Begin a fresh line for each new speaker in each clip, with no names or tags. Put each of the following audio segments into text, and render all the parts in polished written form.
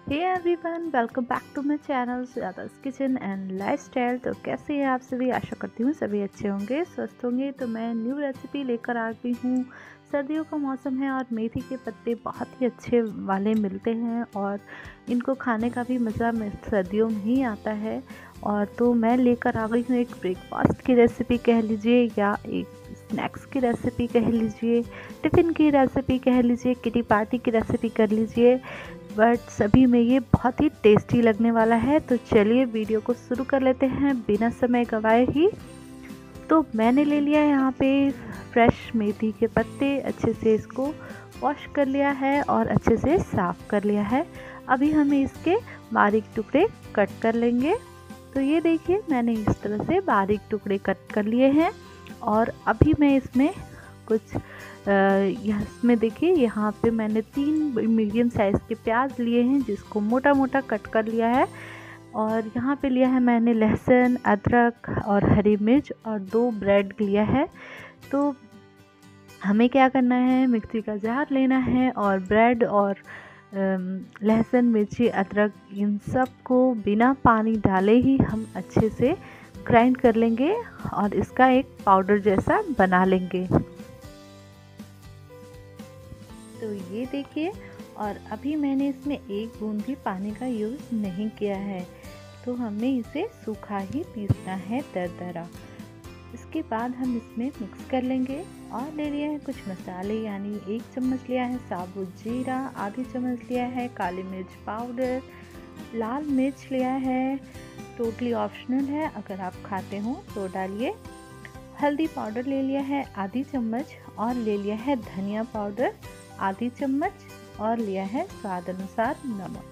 Hey everyone, welcome back to my channel Sujata's kitchen and lifestyle. तो कैसे हैं आप सभी? आशा करती हूँ सभी अच्छे होंगे, स्वस्थ होंगे। तो मैं न्यू रेसिपी लेकर आ गई हूँ। सर्दियों का मौसम है और मेथी के पत्ते बहुत ही अच्छे वाले मिलते हैं और इनको खाने का भी मज़ा सर्दियों में ही आता है। और तो मैं लेकर आ गई हूँ एक ब्रेकफास्ट की रेसिपी कह लीजिए, या एक स्नैक्स की रेसिपी कह लीजिए, टिफ़िन की रेसिपी कह लीजिए, किटी पार्टी की रेसिपी कर लीजिए, बट सभी में ये बहुत ही टेस्टी लगने वाला है। तो चलिए वीडियो को शुरू कर लेते हैं बिना समय गंवाए ही। तो मैंने ले लिया है यहाँ पे फ्रेश मेथी के पत्ते, अच्छे से इसको वॉश कर लिया है और अच्छे से साफ़ कर लिया है। अभी हमें इसके बारीक टुकड़े कट कर लेंगे। तो ये देखिए, मैंने इस तरह से बारीक टुकड़े कट कर लिए हैं और अभी मैं इसमें कुछ इसमें देखिए, यहाँ पे मैंने 3 मीडियम साइज़ के प्याज लिए हैं जिसको मोटा मोटा कट कर लिया है। और यहाँ पे लिया है मैंने लहसुन, अदरक और हरी मिर्च और 2 ब्रेड लिया है। तो हमें क्या करना है, मिक्सी का जार लेना है और ब्रेड और लहसुन, मिर्ची, अदरक इन सब को बिना पानी डाले ही हम अच्छे से ग्राइंड कर लेंगे और इसका एक पाउडर जैसा बना लेंगे। तो ये देखिए, और अभी मैंने इसमें एक बूंद भी पानी का यूज़ नहीं किया है। तो हमें इसे सूखा ही पीसना है दरदरा। इसके बाद हम इसमें मिक्स कर लेंगे और ले लिए हैं कुछ मसाले, यानी 1 चम्मच लिया है साबुत जीरा, आधी चम्मच लिया है काली मिर्च पाउडर, लाल मिर्च लिया है, टोटली ऑप्शनल है, अगर आप खाते हो तो डालिए। हल्दी पाउडर ले लिया है आधी चम्मच और ले लिया है धनिया पाउडर आधी चम्मच और लिया है स्वाद अनुसार नमक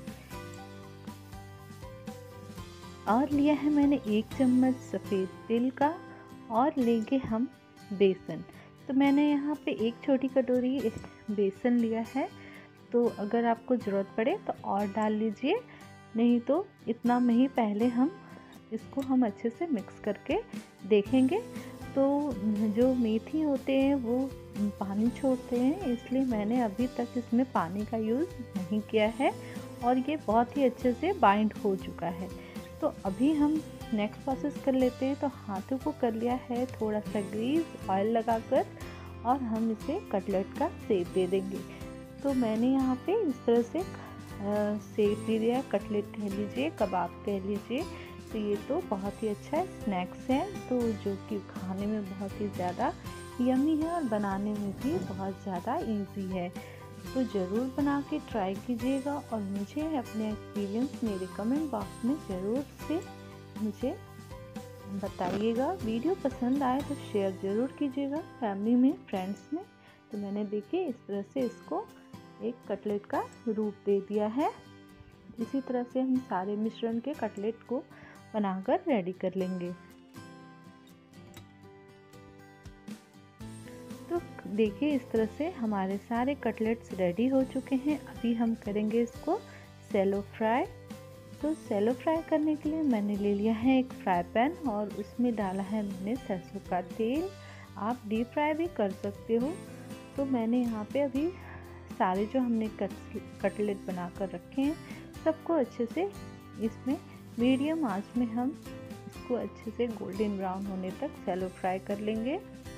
और लिया है मैंने 1 चम्मच सफ़ेद तिल का और लेंगे हम बेसन। तो मैंने यहाँ पे 1 छोटी कटोरी बेसन लिया है। तो अगर आपको ज़रूरत पड़े तो और डाल लीजिए, नहीं तो इतना में ही पहले इसको हम अच्छे से मिक्स करके देखेंगे। तो जो मेथी होते हैं वो पानी छोड़ते हैं, इसलिए मैंने अभी तक इसमें पानी का यूज़ नहीं किया है और ये बहुत ही अच्छे से बाइंड हो चुका है। तो अभी हम नेक्स्ट प्रोसेस कर लेते हैं। तो हाथों को कर लिया है थोड़ा सा ग्रीस ऑयल लगाकर और हम इसे कटलेट का शेप दे देंगे। तो मैंने यहाँ पे इस तरह से शेप दे दिया, कटलेट कह लीजिए, कबाब कह लीजिए। तो ये तो बहुत ही अच्छा स्नैक्स है, तो जो कि खाने में बहुत ही ज़्यादा यम्मी है और बनाने में भी बहुत ज़्यादा इजी है। तो ज़रूर बना के ट्राई कीजिएगा और मुझे अपने एक्सपीरियंस मेरे कमेंट बॉक्स में ज़रूर से मुझे बताइएगा। वीडियो पसंद आए तो शेयर ज़रूर कीजिएगा फैमिली में, फ्रेंड्स में। तो मैंने देखिए इस तरह से इसको एक कटलेट का रूप दे दिया है। इसी तरह से हम सारे मिश्रण के कटलेट को बनाकर रेडी कर लेंगे। तो देखिए इस तरह से हमारे सारे कटलेट्स रेडी हो चुके हैं। अभी हम करेंगे इसको सैलो फ्राई। तो सैलो फ्राई करने के लिए मैंने ले लिया है एक फ्राई पैन और उसमें डाला है मैंने सरसों का तेल। आप डीप फ्राई भी कर सकते हो। तो मैंने यहाँ पे अभी सारे जो हमने कटलेट बना कर रखे हैं सबको अच्छे से इसमें मीडियम आंच में हम इसको अच्छे से गोल्डन ब्राउन होने तक सैलो फ्राई कर लेंगे।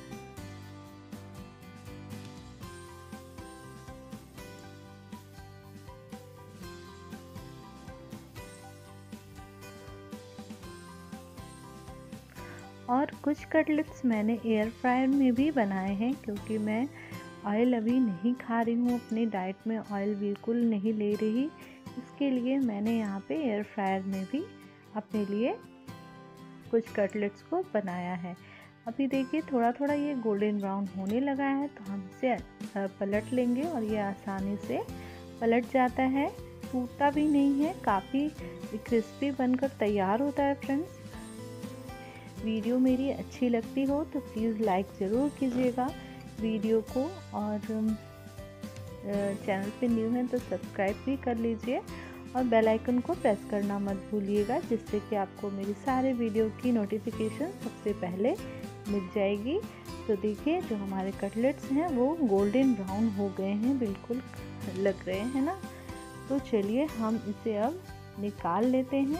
और कुछ कटलेट्स मैंने एयर फ्रायर में भी बनाए हैं, क्योंकि मैं ऑयल अभी नहीं खा रही हूँ, अपनी डाइट में ऑयल बिल्कुल नहीं ले रही। इसके लिए मैंने यहाँ पे एयर फ्रायर में भी अपने लिए कुछ कटलेट्स को बनाया है। अभी देखिए थोड़ा थोड़ा ये गोल्डन ब्राउन होने लगा है, तो हम इसे पलट लेंगे और ये आसानी से पलट जाता है, टूटता भी नहीं है, काफ़ी क्रिस्पी बनकर तैयार होता है। फ्रेंड्स, वीडियो मेरी अच्छी लगती हो तो प्लीज़ लाइक ज़रूर कीजिएगा वीडियो को, और चैनल पे न्यू हैं तो सब्सक्राइब भी कर लीजिए और बेल आइकन को प्रेस करना मत भूलिएगा, जिससे कि आपको मेरी सारे वीडियो की नोटिफिकेशन सबसे पहले मिल जाएगी। तो देखिए जो हमारे कटलेट्स हैं वो गोल्डन ब्राउन हो गए हैं, बिल्कुल लग रहे हैं ना। तो चलिए हम इसे अब निकाल लेते हैं।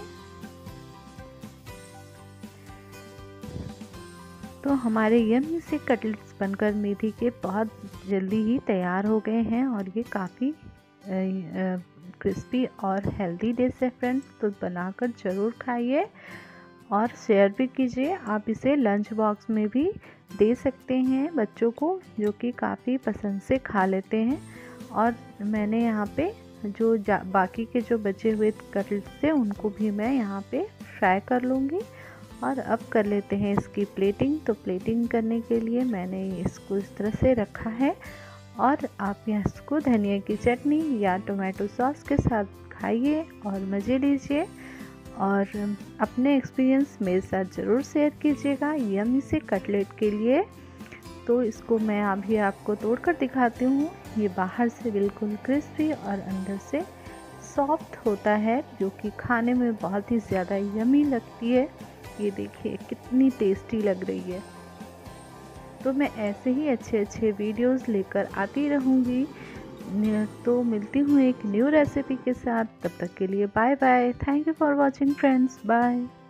तो हमारे यम्मी से कटलेट्स बनकर मेथी के बहुत जल्दी ही तैयार हो गए हैं और ये काफ़ी क्रिस्पी और हेल्दी डिश है फ्रेंड्स। तो बनाकर ज़रूर खाइए और शेयर भी कीजिए। आप इसे लंच बॉक्स में भी दे सकते हैं बच्चों को, जो कि काफ़ी पसंद से खा लेते हैं। और मैंने यहाँ पे जो बाकी के जो बचे हुए कटलेट्स थे उनको भी मैं यहाँ पे फ्राई कर लूँगी। और अब कर लेते हैं इसकी प्लेटिंग। तो प्लेटिंग करने के लिए मैंने इसको इस तरह से रखा है और आप इसको धनिया की चटनी या टोमेटो सॉस के साथ खाइए और मज़े लीजिए और अपने एक्सपीरियंस मेरे साथ ज़रूर शेयर कीजिएगा यम्मी से कटलेट के लिए। तो इसको मैं अभी आपको तोड़कर दिखाती हूँ। ये बाहर से बिल्कुल क्रिस्पी और अंदर से सॉफ्ट होता है, जो कि खाने में बहुत ही ज़्यादा यम्मी लगती है। ये देखिए कितनी टेस्टी लग रही है। तो मैं ऐसे ही अच्छे अच्छे वीडियोस लेकर आती रहूँगी। तो मिलती हूँ एक न्यू रेसिपी के साथ। तब तक के लिए bye bye. Thank you for watching friends. Bye.